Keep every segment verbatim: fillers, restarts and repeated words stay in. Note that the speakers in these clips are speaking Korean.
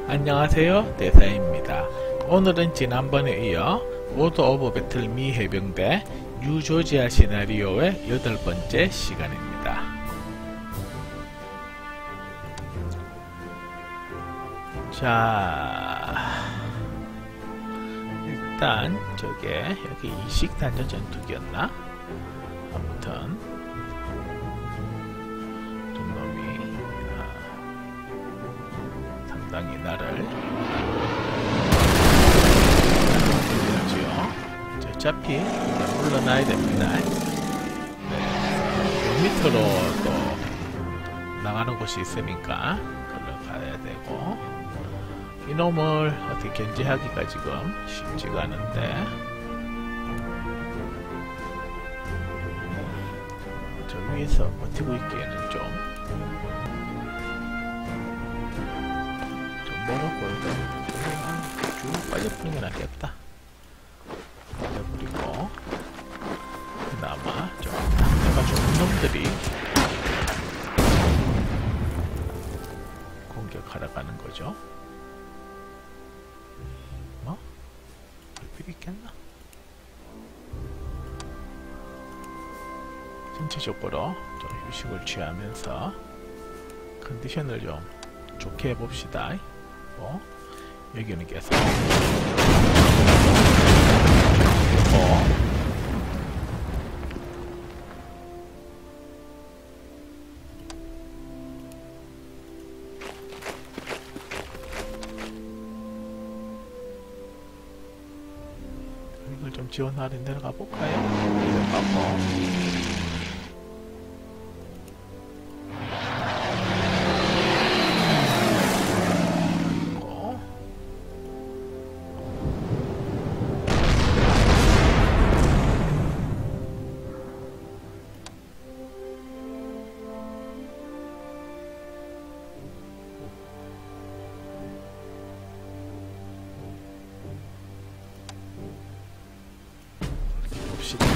안녕하세요, 대사입니다. 오늘은 지난번에 이어 워드 오브 배틀 미 해병대 뉴조지아 시나리오의 여덟 번째 시간입니다. 자, 일단 저게 여기 이식 단전 전투기였나? 아무튼 좀 놈이 아, 상당히 나를 물려주요. 어차피 물러나야 됩니다. 네, 요 밑으로 또 나가는 곳이 있으니까 그걸로 가야 되고, 이놈을 어떻게 견제하기가 지금 쉽지가 않은데, 저 위에서 버티고 있기에는 좀 좀 멀어 보이고 쭉 빠져버리는 게 낫겠다. 빠져버리고, 그나마 좀 상대가 좋은 놈들이 공격하러 가는 거죠. 뭐? 불필요 있겠나? 전체적으로 좀 휴식을 취하면서 컨디션을 좀 좋게 해봅시다. 뭐, 여기는 계속 어. 이걸 좀 지원하러 내려가 볼까요? 내려가고, 봅시다.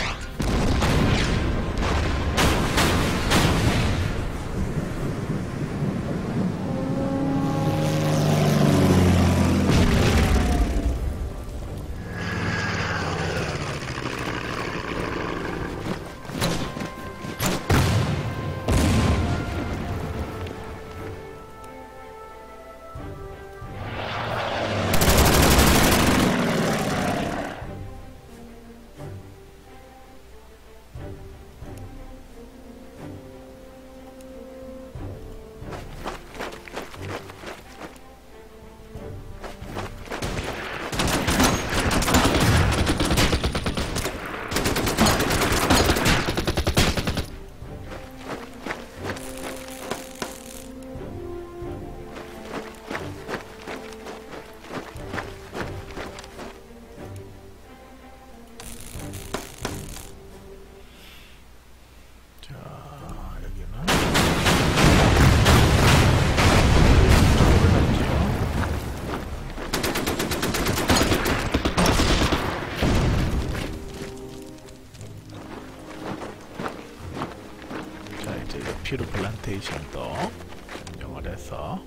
피로 플란테이션도 점령을 해서,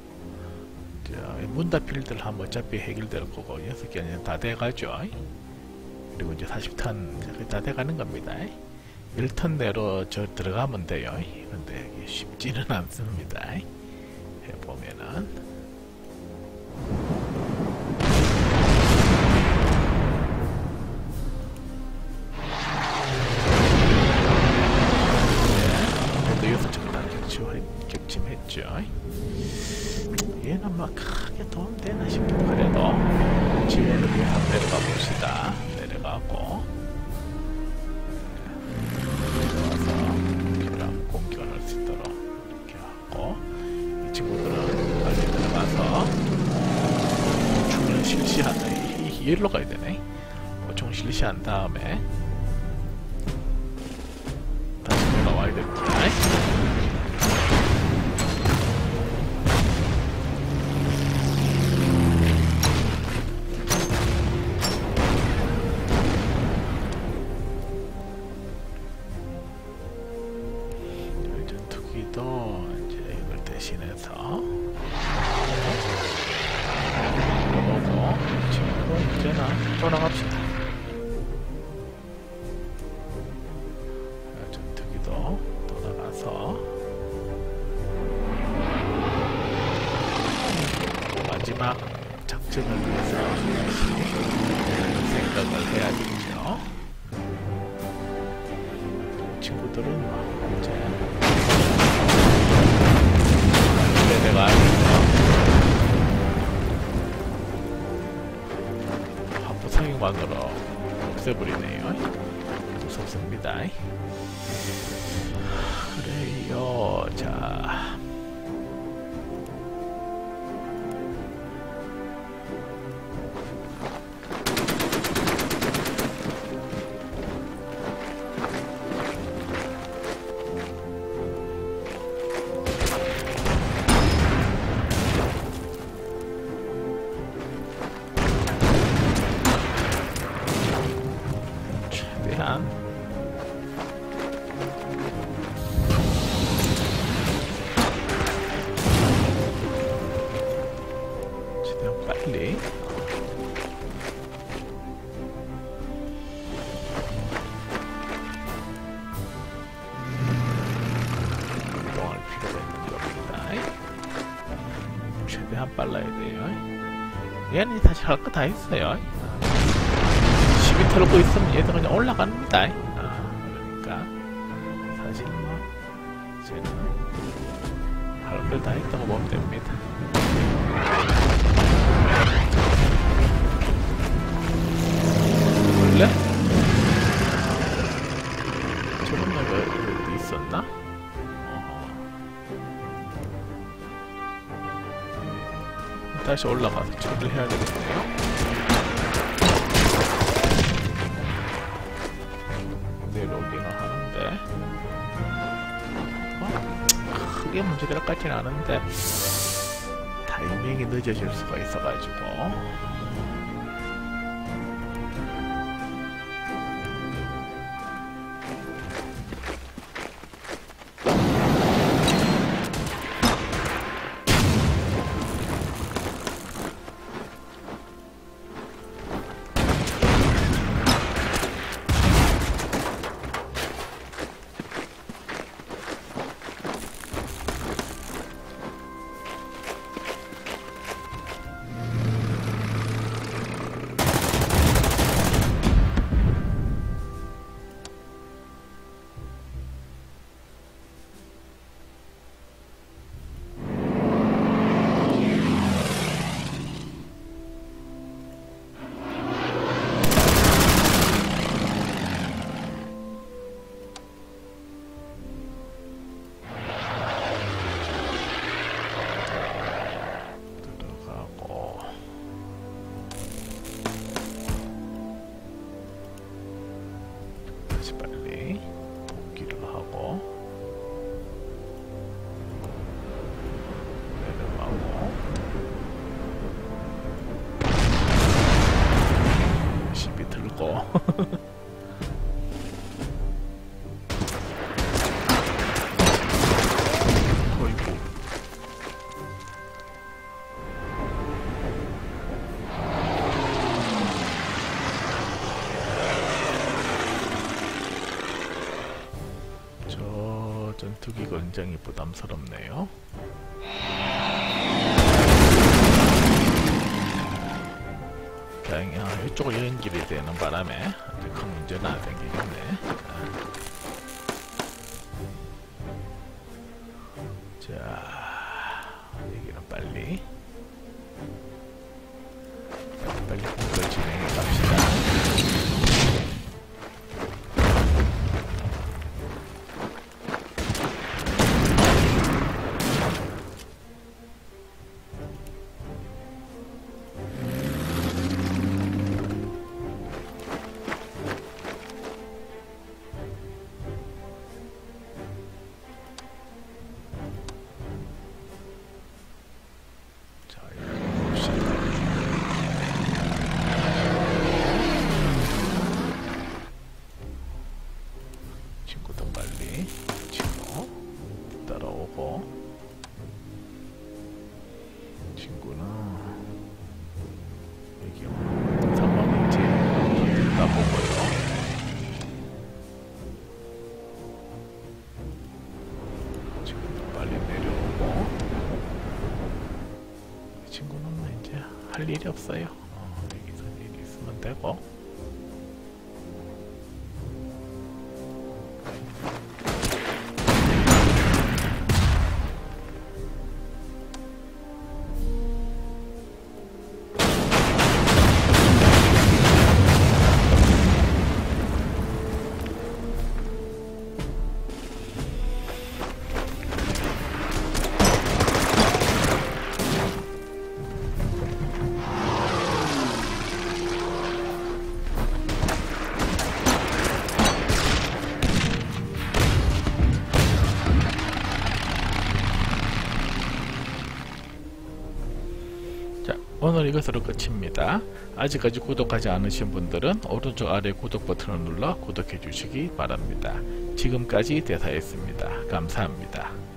문다필드를 하면 어차피 해결될 거고, 여섯 개는 다 돼가죠. 그리고 이제 사십 턴 다 돼가는 겁니다. 일 턴 내로 저 들어가면 돼요. 근데 이게 쉽지는 않습니다. 해보면은. 격침했죠. 얘는 막 크게 도움되나 싶고, 그래도 지원을 위해 한번 내려가 봅시다. 내려가고, 내려가서 필요한 공격을 할 수 있도록 이렇게 하고, 이 친구들은 빨리 들어가서 보충을 실시한, 일로 가야 되네. 보충 실시한 다음에 다시 돌아와야 됩니다. 전투기도 이제 이걸 대신해서 또 나갑시다. 전투기도 또 나가서 마지막 작전을 위해서 생각을 해야겠죠. 친구들은 뭐 이제 내가 화포 사격만으로 없애버리네요. 무섭습니다. 그래요. 자, 최대한 최대한 빨리 이동할 필요가 있는 겁니다. 최대한 빨라야 돼요. 얘는 사실 할 거 다 했어요. 시비 털고 있으면 얘도 그냥 올라갑니다. 아, 그러니까 사실 뭐 이제는 할 걸 다 했다고 보면 됩니다. 원래 저런 녀석이 있었나? 어허. 다시 올라가서 처리를 해야 되겠네요. 내려오기는 하는데 뭐 크게 문제될 것 같지는 않은데 타이밍이 늦어질 수가 있어가지고 빨리 복귀를 하고 내려가고 시비 들고 어이구 전투기가 굉장히 부담스럽네요. 다행히 아, 이쪽으로 연결이 되는 바람에 아주 큰 문제는 안 생기겠네. 자, 여기는 빨리 빨리 공격을 진행해 갑시다. 친구는 이제 할 일이 없어요. 어, 여기서 일이 있으면 되고. 오늘 이것으로 끝입니다. 아직까지 구독하지 않으신 분들은 오른쪽 아래 구독 버튼을 눌러 구독해 주시기 바랍니다. 지금까지 대사였습니다. 감사합니다.